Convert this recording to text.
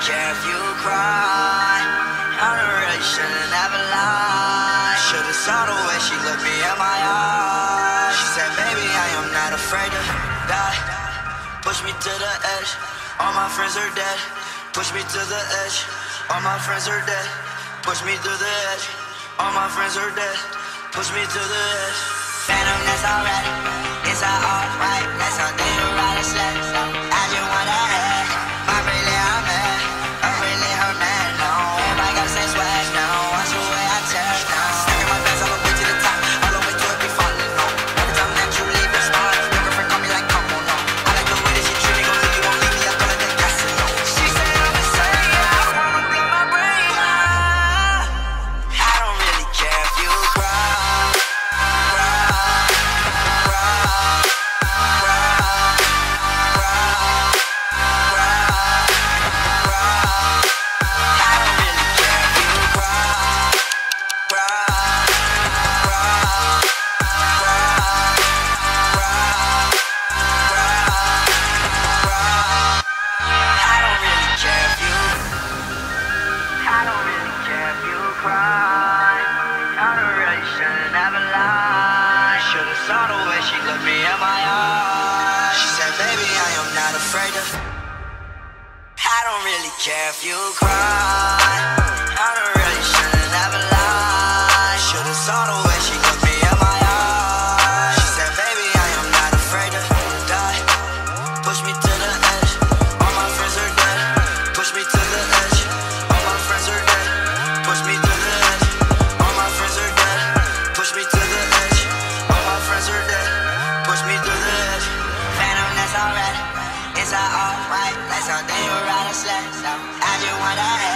care if you cry. I really shouldn't ever lie. Should've saw the way she looked me in my eyes. She said, baby, I am not afraid to die. Push me to the edge, all my friends are dead. Push me to the edge, all my friends are dead. Push me to the edge, all my friends are dead. Push me to the edge. Phantom, that's alright. It's alright. That's something to ride a sled. I just wanna head. My really I'm mad. I'm really her man. No, everybody got the same swag now. Watch the way I turn now. Stacking my bands all the way to the top. All the way to it be falling on. Every time that you leave your spot, your girlfriend call me like, come on, no. I like the way that she treat me. Gon' leave you, won't leave me. I call it that casino. She said I'm insane. I wanna blow my brain out. I don't really care if you cry. Should've saw the way she looked me in my eyes. She said, baby, I am not afraid of. I don't really care if you cry. I really shouldn't ever lie. Should've saw the way she looked me in my eyes. She said, baby, I am not afraid to die. Push me to the edge, all my friends are dead. Push me to the edge, all my friends are dead. Push me to the edge, all my friends are dead. Push me to the edge, all my friends are dead. Push me to the edge. Phantom, that's alright. It's alright. Like something you ride a sled. I just wanna